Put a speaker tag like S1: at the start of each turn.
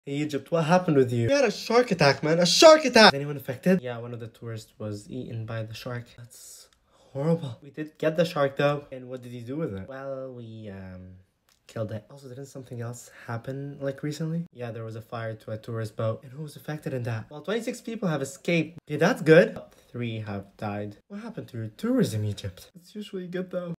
S1: Hey Egypt, what happened with you? You had a shark attack, man. A shark attack! Is anyone affected? Yeah, one of the tourists was eaten by the shark. That's horrible. We did get the shark though. And what did you do with it? Well, we killed it. Also, didn't something else happen like recently? Yeah, there was a fire to a tourist boat. And who was affected in that? Well, 26 people have escaped. Okay, that's good. 3 have died. What happened to your tourism, Egypt? It's usually good though.